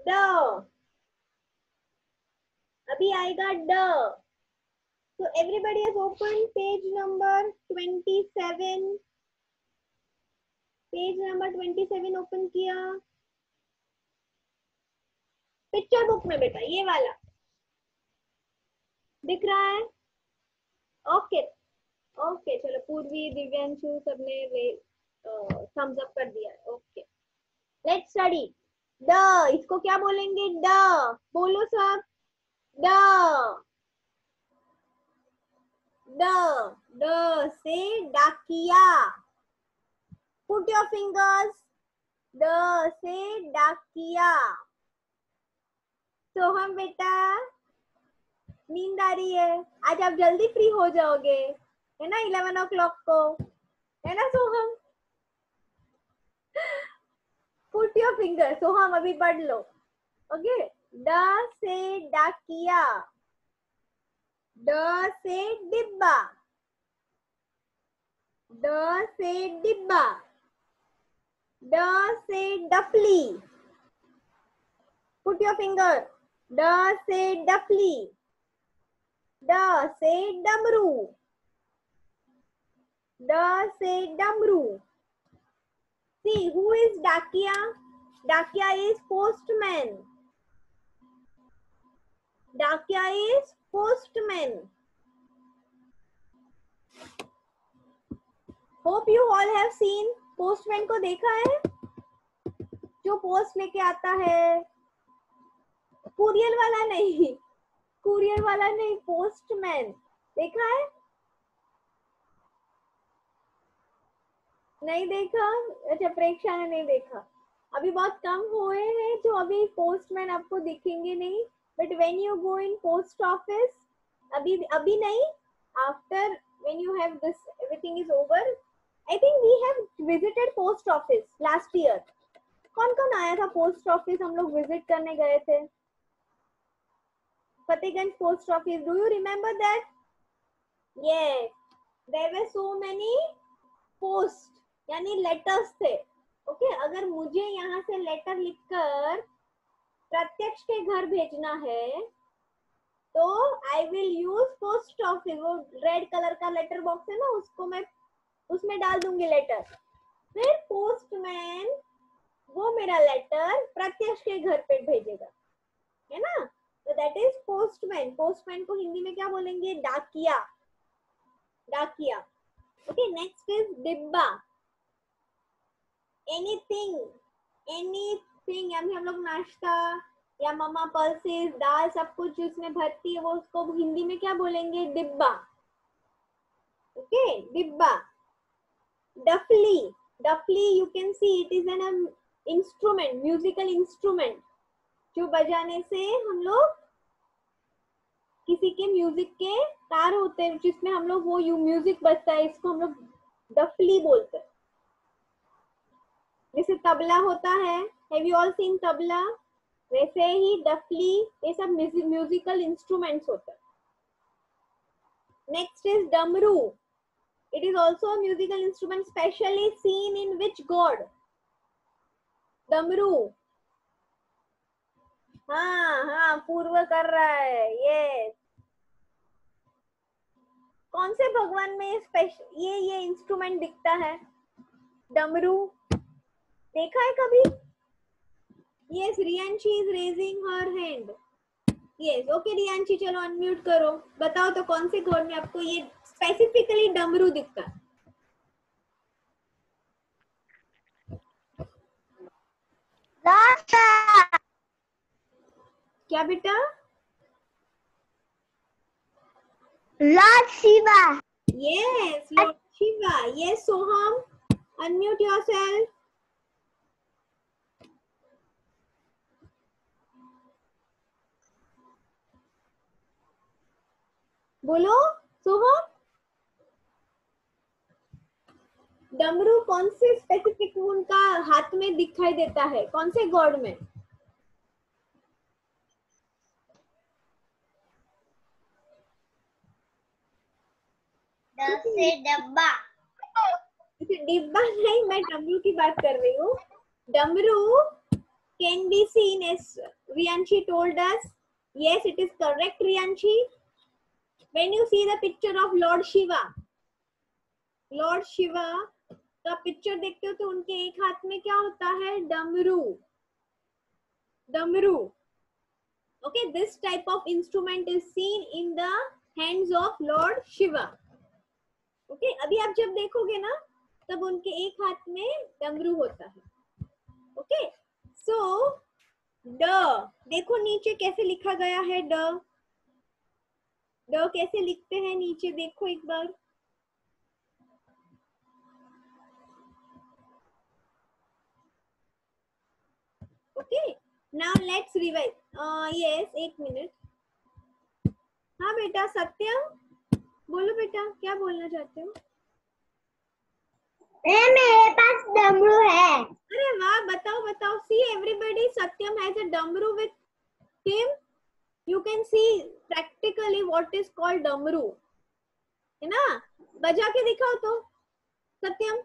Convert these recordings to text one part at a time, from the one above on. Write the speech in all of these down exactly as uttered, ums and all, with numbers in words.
ड, अभी आएगा ड। So everybody has opened page number twenty-seven. Page number twenty-seven open किया। पिक्चर बुक में बेटा ये वाला दिख रहा है? ओके ओके, चलो पूर्वी दिव्यांशु सबने वे थम्स अप कर दिया है। ओके, लेट्स स्टडी ड। इसको क्या बोलेंगे? ड, बोलो सब। ड, ड, ड से डाकिया। Put your fingers. ड से डाकिया। सोहम बेटा, नींद आ रही है? आज आप जल्दी फ्री हो जाओगे, है ना? इलेवन ओ क्लॉक को, है ना Soham? Put your finger. Soham अभी पढ़ लो। ओके, ड से डाकिया, ड से डिब्बा, ड से डिब्बा, ड से डफली। Put your finger. ड से डफली, ड से डमरू, ड से डमरू। See, who is Dakia? Dakia is postman. Dakia is postman. Hope you all have seen postman को देखा है, जो पोस्ट लेके आता है। कुरियर वाला नहीं, कुरियर वाला नहीं, पोस्टमैन देखा है? नहीं देखा? अच्छा, प्रेक्षा ने नहीं देखा। अभी बहुत कम हुए हैं जो अभी पोस्टमैन आपको दिखेंगे नहीं, but when you go in post office, अभी अभी नहीं, after when you have this everything is over, I think we have visited post office last year. कौन कौन आया था पोस्ट ऑफिस? हम लोग विजिट करने गए थे Fatehganj post office. Do you remember that? Yes, there were so many post, यानी लेटर्स थे। Okay okay? अगर मुझे यहाँ से लेटर लिखकर प्रत्यक्ष के घर भेजना है तो I will use post office. वो रेड कलर का लेटर बॉक्स है ना, उसको मैं उसमें डाल दूंगी लेटर। फिर पोस्टमैन वो मेरा लेटर प्रत्यक्ष के घर पे भेजेगा, है ना? तो दैट इज पोस्टमैन। पोस्टमैन को हिंदी में क्या बोलेंगे? डाकिया, डाकिया। ओके, नेक्स्ट इज डिब्बा। एनीथिंग, एनीथिंग, यानी हम लोग नाश्ता या ममा पल्सेस, दाल, सब कुछ जिसमें भरती है वो, उसको हिंदी में क्या बोलेंगे? डिब्बा। ओके, डिब्बा। डफली, डफली you can see it is an instrument, musical instrument, जो बजाने से हम लोग किसी के म्यूजिक के तार होते हैं जिसमें हम लोग वो यू म्यूजिक बजता है, इसको हम लोग डफली बोलते हैं। जैसे तबला होता है, have you all seen tabla? वैसे ही डफली, ये सब म्यूजिकल इंस्ट्रूमेंट्स होते हैं। Next is damru. It is also a musical instrument, specially seen in which god? डमरू। हाँ हाँ, पूर्व कर रहा है, यस। कौन से भगवान में स्पेशल ये ये इंस्ट्रूमेंट दिखता है? डमरू। देखा है कभी? Yes, Riyanshi is raising her hand. Yes, okay Riyanshi, चलो अनम्यूट करो। बताओ तो कौन से गॉड में आपको ये स्पेसिफिकली डमरू दिखता है? क्या बेटा? Lord Shiva. Yes, Lord Shiva. Yes Soham, unmute yourself. बोलो सोहम, डमरू कौन से स्पेसिफिक उनका हाथ में दिखाई देता है? कौन से गॉड में? ड से डब्बा। डिब्बा नहीं, मैं डमरू की बात कर रही हूँ। डमरू can be seen as Riyanshi told us. Yes, it is correct, Riyanshi. When you see the picture of Lord Shiva, Lord Shiva का पिक्चर देखते हो तो उनके एक हाथ में क्या होता है? डमरू. डमरू. Okay, this type of instrument is seen in the hands of Lord Shiva. Okay, अभी आप जब देखोगे ना तब उनके एक हाथ में डमरू होता है. Okay, so ड देखो नीचे कैसे लिखा गया है. ड ड कैसे लिखते हैं नीचे देखो एक बार. Okay, now let's revise. uh, yes, एक मिनट. हाँ बेटा सत्यम बोलो बेटा क्या बोलना चाहते हो. मेरे पास डमरू है. अरे वाह, बताओ बताओ. See everybody, Satyam has a damru with him. You can see practically what is called damru, है ना. बजा के दिखाओ तो सत्यम.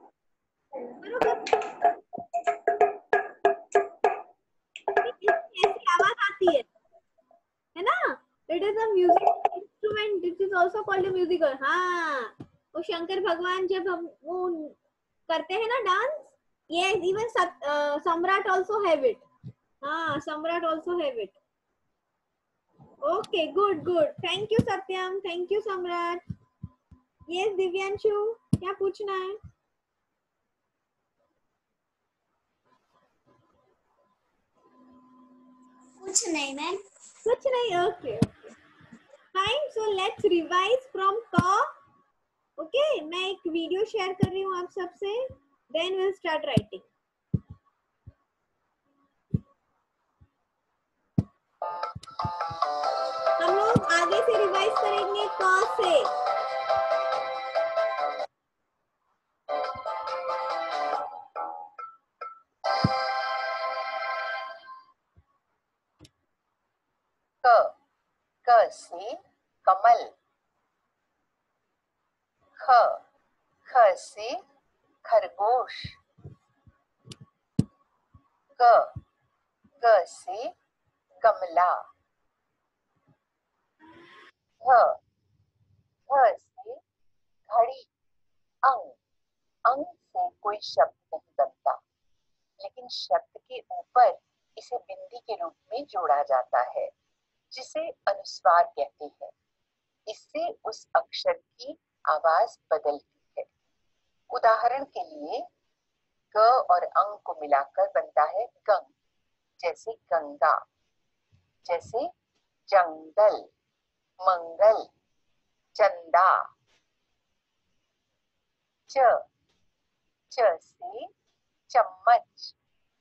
ऐसी आवाज आती है है ना. It is a music instrument. It is also called a musical. हाँ, वो शंकर भगवान जब हम वो करते हैं ना dance. Yes, even uh, Samrat also have it. Ah, Samrat also have it. Okay, good, good. Thank you, Satyam. Thank you, Samrat. Yes, Divyanshu, क्या पूछना है? कुछ नहीं मैम. कुछ नहीं. Okay, okay. Fine. So let's revise from ka. Okay, मैं एक video share कर रही हूँ आप सबसे. Then we'll start writing. हम लोग आगे से रिवाइज करेंगे क से. क क से कमल. ख ख से खरगोश. ग ग से गमला. घ घ से घड़ी. अंग अंग से कोई शब्द नहीं बनता, लेकिन शब्द के ऊपर इसे बिंदी के रूप में जोड़ा जाता है, जिसे अनुस्वार कहते हैं. इससे उस अक्षर की आवाज बदलती है. उदाहरण के लिए ग और अंग को मिलाकर बनता है गंग, जैसे गंगा. जैसे जंगल, मंगल, चंदा. च च से चम्मच.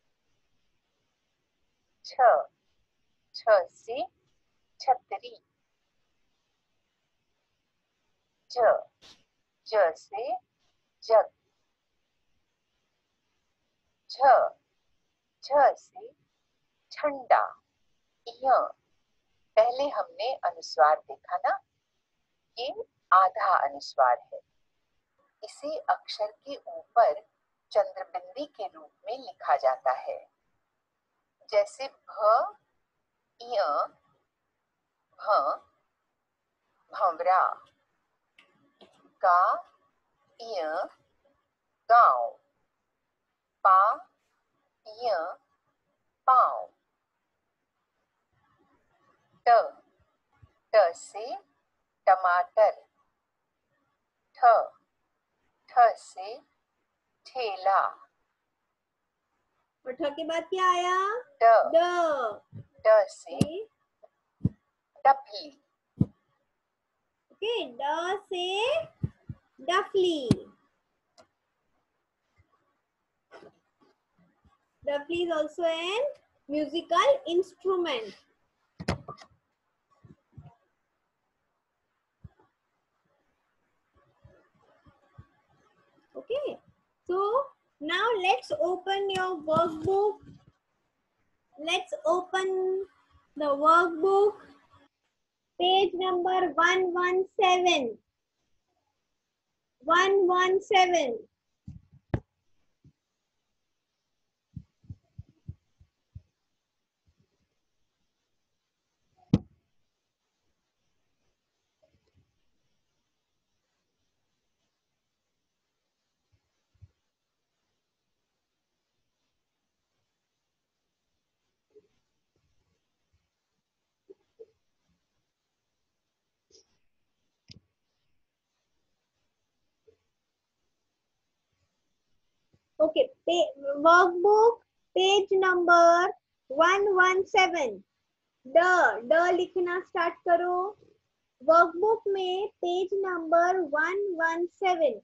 छ छ से छतरी. ज ज से जग. झ झ से झंडा. य पहले हमने अनुस्वार देखा ना, ये आधा अनुस्वार है. इसे अक्षर के ऊपर चंद्रबिंदी के रूप में लिखा जाता है, जैसे भ य भ भंवरा. गा य गांव. पा य पाँव. ट ट से टमाटर. ठ ठ से ठेला. और ठ के बाद क्या आया? ड ड. ड से डफली. ओके, ड से डफली. Dafli is also an musical instrument. Okay, so now let's open your workbook. Let's open the workbook. Page number one one seven. one one seven. Okay, workbook page number one one seven. ड ड लिखना start करो। Workbook में page number one one seven.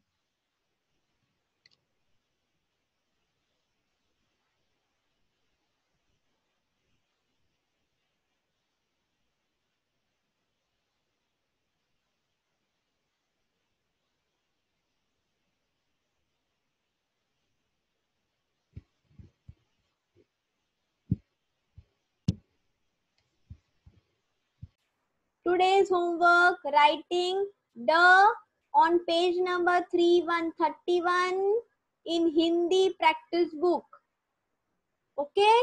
Today's homework, writing the on page number three one three one in Hindi practice book. Okay?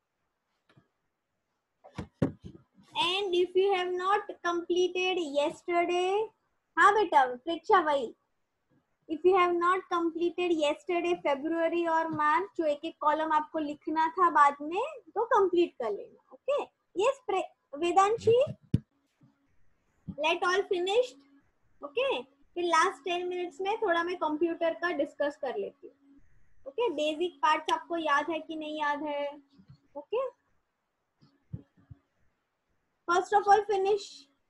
And if you have not completed yesterday, हाँ बेटा प्रेक्षा भाई, if you have not completed yesterday February और March, जो एक एक column आपको लिखना था बाद में, तो कंप्लीट कर लेना. Okay? Yes Vedanshi, let all finished. Okay, फिर लास्ट टेन मिनट्स में थोड़ा मैं कंप्यूटर का डिस्कस कर लेती हूँ. ओके, बेसिक पार्ट्स आपको याद है कि नहीं याद है? Okay, first of all finish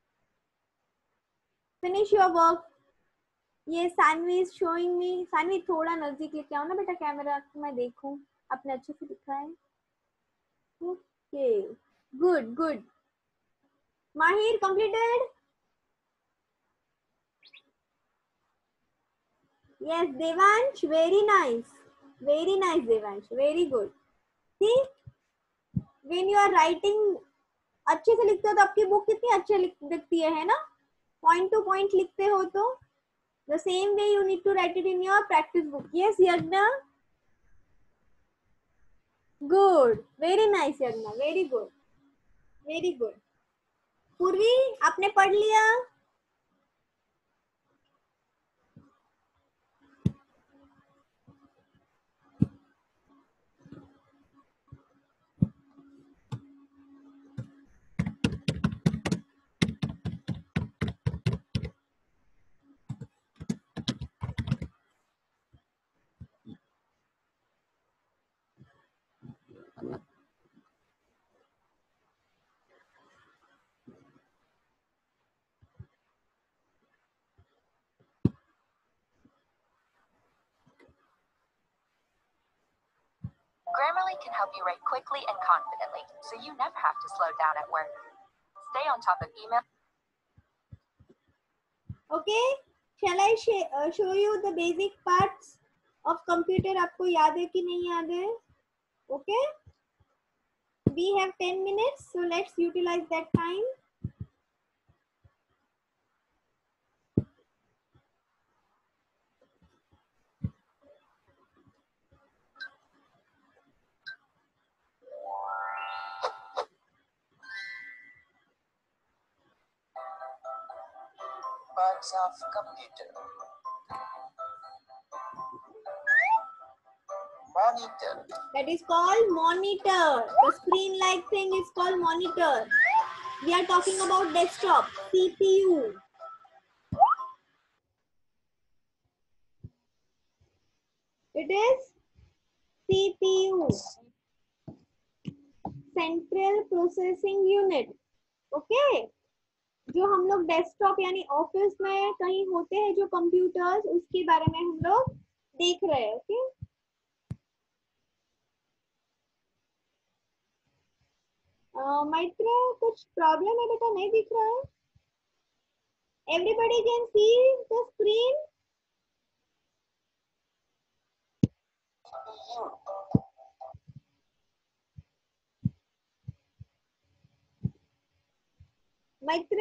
finish your work. ये Saanvi is showing me. Saanvi थोड़ा नजदीक लेके आओ ना बेटा कैमरा, मैं देखूं आपने अच्छे से लिखा है. Okay, good good. Mahir completed. Yes, Devansh, very nice. Very nice, Devansh. Very good. See, when you are writing, अच्छे से लिखते हो तो आपकी बुक कितनी अच्छी दिखती है, है ना? Point to point लिखते हो तो the same way you need to write it in your practice book. Yes, Yagna. Good. Very nice, Yagna. Very good. Very good. पूर्वी, आपने पढ़ लिया? Grammarly can help you write quickly and confidently, so you never have to slow down at work. Stay on top of email. Okay, shall I sh uh, show you the basic parts of computer? आपको याद है कि नहीं याद है? Okay, we have ten minutes, so let's utilize that time. Parts of computer. Monitor. That is called monitor. The screen like thing is called monitor. We are talking about desktop, C P U. It is C P U, Central Processing Unit. Okay, जो हम लोग desktop यानी office में कहीं होते हैं जो computers, उसके बारे में हम लोग देख रहे हैं. ओके, मैत्र कुछ प्रॉब्लम है बेटा, नहीं दिख रहा है? Everybody can see the screen? Maitra,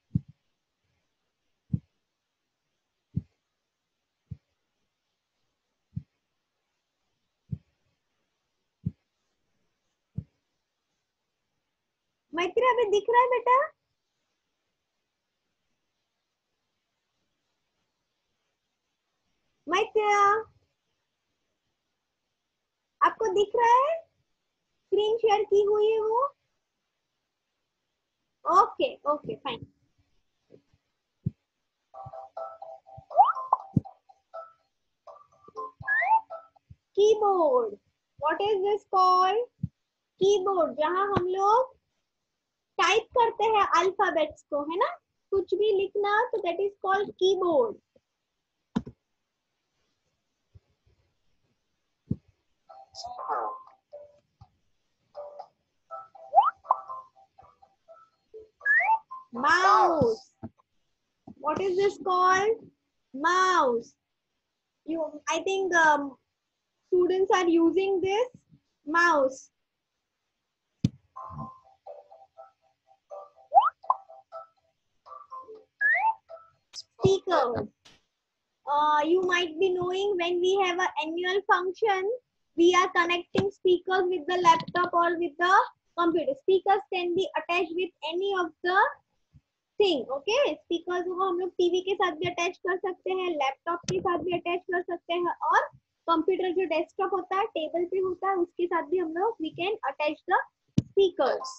Maitra अभी दिख रहा है बेटा? मैत्र आपको दिख रहा है? स्क्रीन शेयर की हुई है वो? Okay okay fine. Keyboard. What is this called? Keyboard. जहां हम लोग टाइप करते हैं अल्फाबेट्स को, है ना, कुछ भी लिखना, तो that is called keyboard. Mouse. What is this called? Mouse. You, I think um, students are using this mouse. Speaker. Uh, you might be knowing when we have an annual function, we are connecting speakers with the laptop or with the computer. Speakers can be attached with any of the thing. Okay, speakers को हम लोग TV के साथ भी attach कर सकते हैं, laptop के साथ भी अटैच कर सकते हैं, और कंप्यूटर जो डेस्कटॉप होता है, टेबल पे होता है, उसके साथ भी हम लोग we can attach the speakers.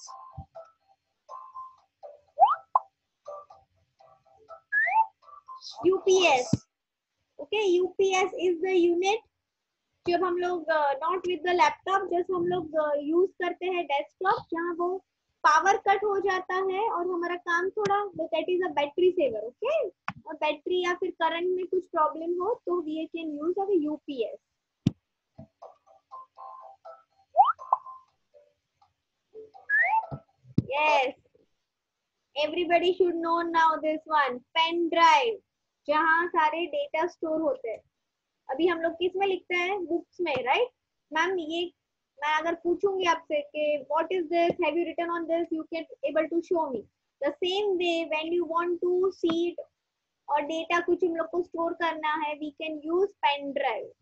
UPS. Okay, UPS is the unit जब हम लोग not with the laptop, just हम लोग यूज uh, करते हैं डेस्कटॉप, जहाँ वो पावर कट हो जाता है और हमारा काम थोड़ा, that is a battery saver. Okay, और बैटरी या फिर करंट में कुछ प्रॉब्लम हो तो we can use a UPS. Yes, everybody should know now this one, pen drive, जहाँ सारे डेटा स्टोर होते हैं. अभी हम लोग किस में लिखते हैं? बुक्स में, राइट मैम. ये मैं अगर पूछूंगी आपसे कि what is this, have you written on this, you can able to show me. The same way when you want to see it और डेटा कुछ हम लोग को स्टोर करना है, we can use pen drive.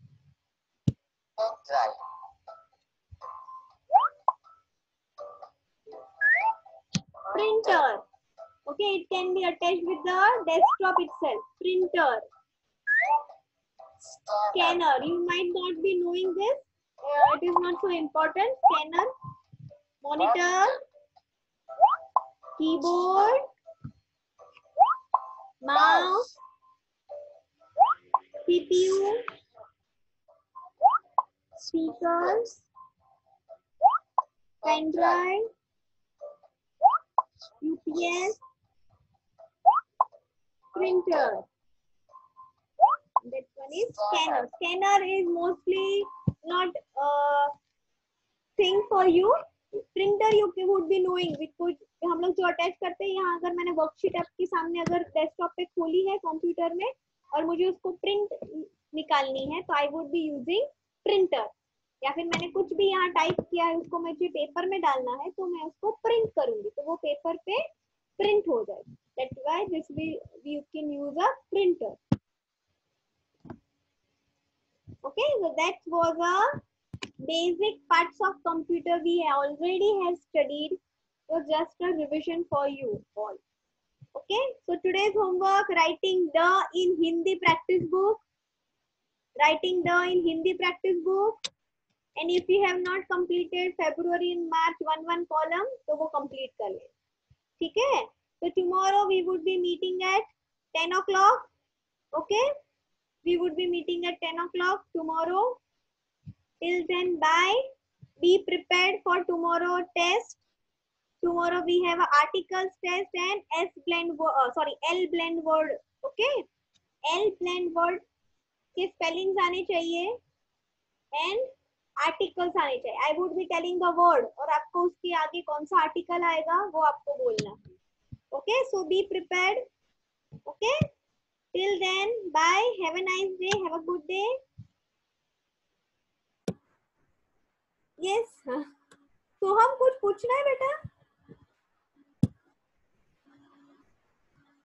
Printer. Okay, it can be attached with the desktop itself. Printer. Scanner. You might not be knowing this. Uh, it is not so important. Scanner. Monitor. Keyboard. Mouse. C P U. Speakers. Pen drive. U P S. Printer. That one is scanner. Scanner is mostly not a thing for you. Printer you would be knowing. Because हम लोग जो attach करते हैं, यहाँ अगर मैंने worksheet आपके सामने अगर डेस्कटॉप पे खोली है कंप्यूटर में और मुझे उसको प्रिंट निकालनी है, तो I would be using printer. या फिर मैंने कुछ भी यहाँ टाइप किया है, उसको मुझे पेपर में डालना है, तो मैं उसको प्रिंट करूंगी, तो वो पेपर पे प्रिंट हो जाएगी. That's why this we you can use a printer. Okay, so that was a basic parts of computer we already have studied. It was just a revision for you all. Okay, so today's homework: writing the in Hindi practice book. Writing the in Hindi practice book. And if you have not completed February and March one one column, तो वो complete कर ले. ठीक है? So tomorrow we would be meeting at ten o'clock. Okay? We would be meeting at ten o'clock tomorrow. Till then, bye. Be prepared for tomorrow test. Tomorrow we have a articles test and S blend word. Uh, sorry, L blend word. Okay? L blend word के spellings आने चाहिए and articles आने चाहिए. I would be telling the word और आपको उसके आगे कौन सा article आएगा वो आपको बोलना. Okay, so be prepared. Okay, till then, bye. Have a nice day. Have a good day. Yes. So हम कुछ पूछना है बेटा?